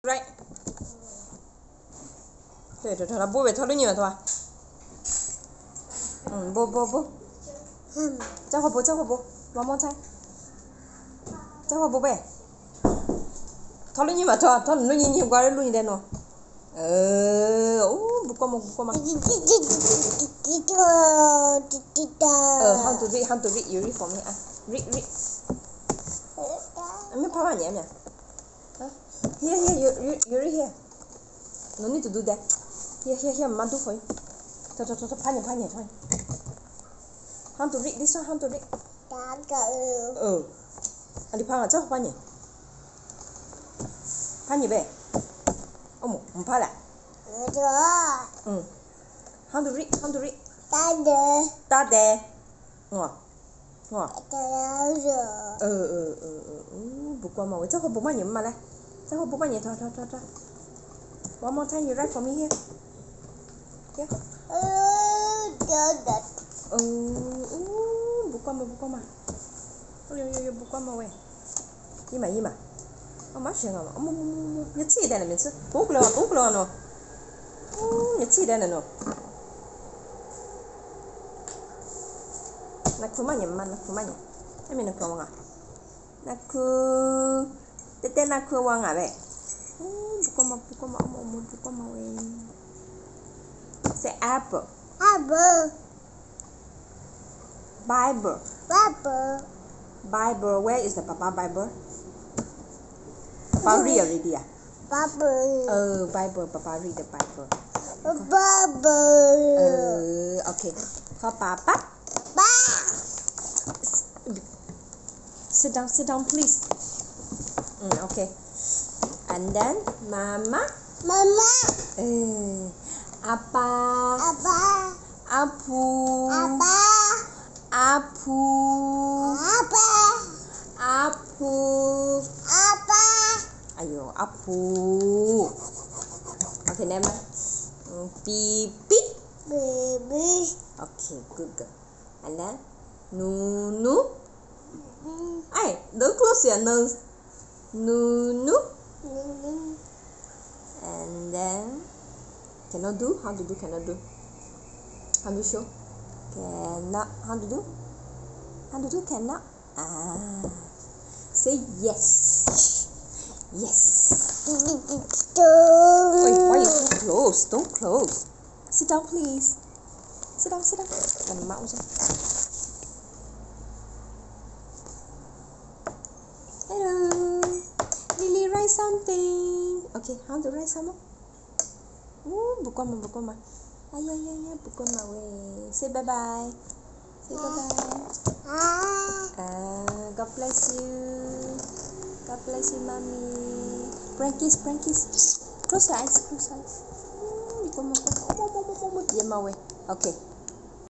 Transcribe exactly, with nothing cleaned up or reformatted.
Right. 对对对，他不会讨论你们对吧？嗯，不不不。嗯。再会不再会不，王毛菜。再会不呗。讨论你们对吧？讨论你你过来录你的喏。呃，哦，不过嘛不过嘛。呃 how to read how to read you read for me 啊 read read 没拍完你没 here here you you you read here no need to do that here here here mama do for you 走走走走拍你拍你拍你 how to read this one how to read 呃啊你拍了之后拍你拍你呗哦唔唔拍啦嗯 how to read how to read 大的大的哇哇大的呃呃呃呃嗯不过嘛我这会不慢你们嘛来这会不慢你他他他他 one more time you write for me here here 呃的呃嗯不过嘛不过嘛哎呦呦呦不过嘛喂一嘛一嘛哦嘛行啊嘛哦么么么么你吃一点了没吃多过了啊多过了喏哦你吃一点了喏nak kuma nyam man nak kuma nyam emi nak wanga nak tete nak wanga be oh bukoma bukoma omo omo bukoma we say apple apple bible bible bible where is the papa bible papa read already ah bible uh bible papa read the bible bible uh okay call papa sit down sit down please mm, okay and then mama mama eh apa apa apu apa apu apa apu apa ayo apu okay never mind mm, pipi baby okay good girl and then nunu hey don't close your nose nunu and then cannot do how to do cannot do how to show cannot how to do how to do cannot ah say yes yes Wait, why you so close don't close sit down please sit down sit down làm mạo ra hello Lily write something okay how to write some more Ooh, bukoma bukoma ay ay ay ay bukoma we say bye bye say bye bye ah God bless you God bless you mommy Frankies Frankies close your eyes close your eyes Ooh, bukoma bukoma omo omo omo diam we okay